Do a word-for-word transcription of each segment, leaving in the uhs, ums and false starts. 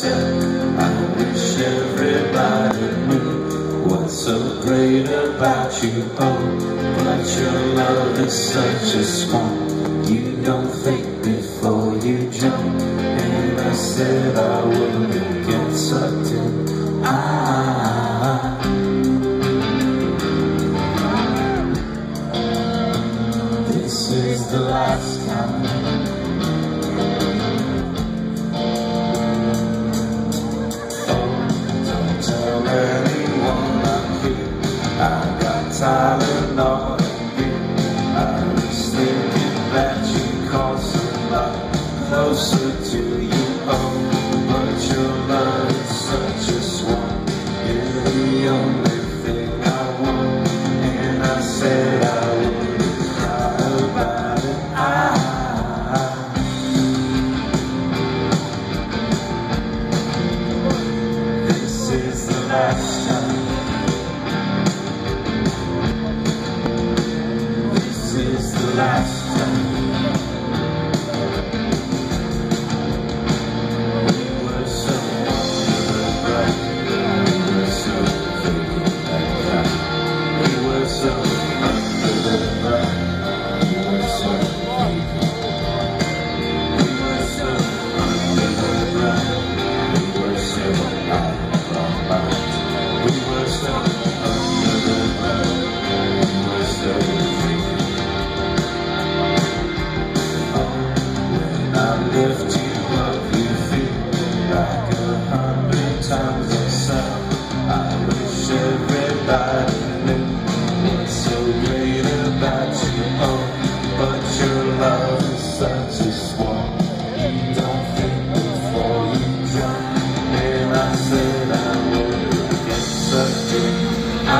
myself, I wish everybody knew what's so great about you. Oh, but your love is such a swamp. You don't think before you jump. And I said I wouldn't get sucked in. Ah, this is the last time. I got Tylenol in you. I was thinking that you caused a lot closer to you. Oh, but your love is such a swamp. You're the only thing I want. And I said I wouldn't cry about it. Ah, this is the last time. This is the last time. We were so bright, we were so faded like that. We were so under the bright, we were so faded. We were so under the bright, we were so out of our minds. We were so under the bright, we were so faded. I lift you up, you feel like a hundred times yourself. I wish everybody knew what's so great about you. Oh, but your love is such a swamp. You don't think before you jump. And I said I would get sucked in. Ah,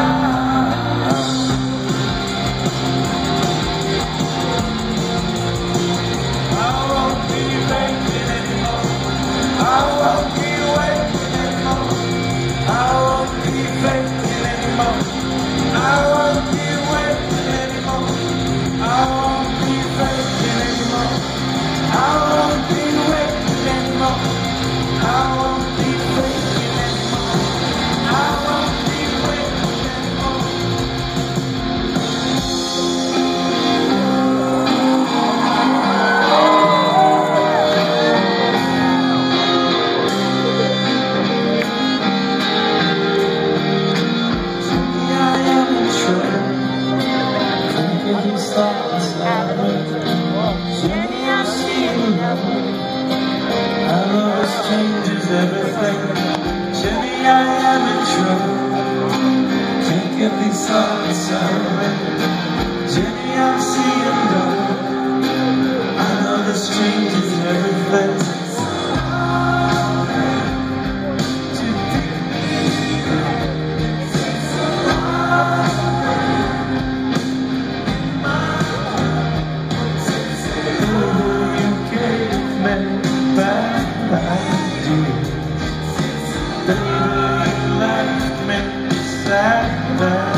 changes everything. Jimmy, I am in trouble. Can't get these thoughts out of me. Jimmy, I'm seeing double. I know this changes everything. Baby, you left me sad.